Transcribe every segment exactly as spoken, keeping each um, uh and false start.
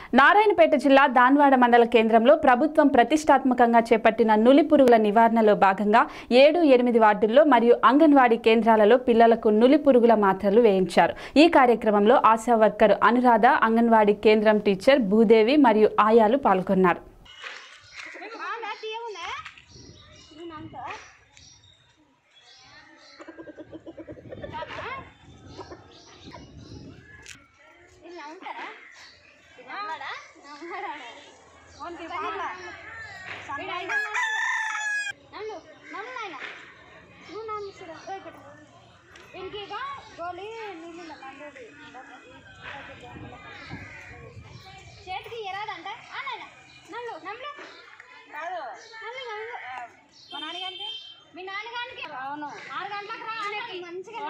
నారాయణపేట జిల్లా దాన్వాడ మండల కేంద్రంలో ప్రభుత్వం ప్రతిష్టాత్మకంగా చేపట్టిన నులి పురుగుల నివారణలో భాగంగా ఏడు ఎనిమిది వార్డుల్లో మరియు అంగన్వాడీ కేంద్రాలలో పిల్లలకు నులి పురుగుల మాత్రలు వేయించారు. ఈ కార్యక్రమంలో ఆశా వర్కర్ అనురాధ, అంగన్వాడీ కేంద్రం టీచర్ భూదేవి మరియు ఆయాలు పాల్గొన్నారు. చేతికి ఎరాదంటే నమ్ము నమ్ము కాదు మా నాన్నగారికి మీ నాన్నగారికి అవును ఆరు గంటలకు రా మంచిగా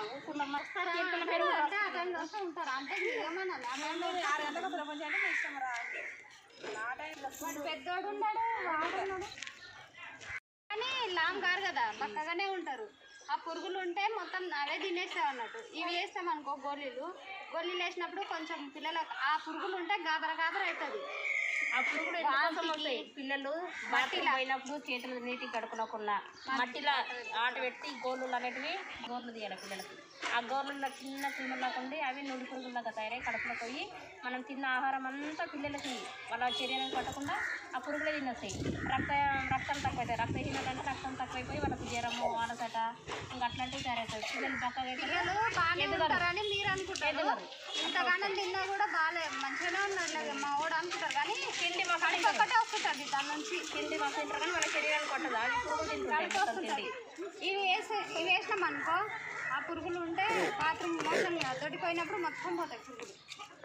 ఉంటారు అంటే ఆరు గంటలకు ప్రపంచం అంటే ఇష్టం రా వాడు పెద్దోడు ఉన్నాడు వాడున్నాడు కానీ లాంగ్ కారు కదా పక్కగానే ఉంటారు. ఆ పురుగులు ఉంటే మొత్తం అవే తినేస్తాం అన్నట్టు. ఇవి వేస్తాం అనుకో గోళీలు గోళీలు వేసినప్పుడు కొంచెం పిల్లలకు ఆ పురుగులు ఉంటే గాబర గాబర అవుతుంది. ఆ పురుగులు ఎందుకోసం వస్తాయి? పిల్లలు మట్టిలో పోయినప్పుడు చేతులు నీటికి కడుకునకుండా మట్టిలో ఆట పెట్టి గోళ్ళు అనేటివి గోర్లు తీయాలి పిల్లలకి. ఆ గోర్లలో చిన్న క్రిములకుండి అవి నుడి పురుగులాగా తయారై కడుపులో పోయి మనం తిన్న ఆహారం అంతా పిల్లలకి వాళ్ళ శరీరం పట్టకుండా ఆ పురుగులే తినొస్తాయి. రక్త రక్తం తక్కువవుతాయి. రక్తహీనత అంటే రక్తం తక్కువైపోయి వాళ్ళకి జ్వరము అలసట ఇంకా అట్లాంటివి తయారవుతాయి. పిల్లలు పక్కగా పిల్లలు బాగానే ఉంటారని మీరు అనుకుంటారు. ఇంతగానం తిన్నా కూడా బాగా మంచిగానే ఉన్నారు మా వాడు అనుకుంటారు కానీ తిండి మాకు ఒక్కటే వస్తుంటుంది దాని నుంచి తిండి మాకు తింటారు కానీ వాళ్ళ శరీరానికి కొట్టదు. అది పురుగులు తింటుంటాయి. ఇవి వేసి ఇవి వేసినాం అనుకో ఆ పురుగులు ఉంటే బాత్రూమ్ మోసం దొడ్డిపోయినప్పుడు మొత్తం పోతాయి పురుగులు.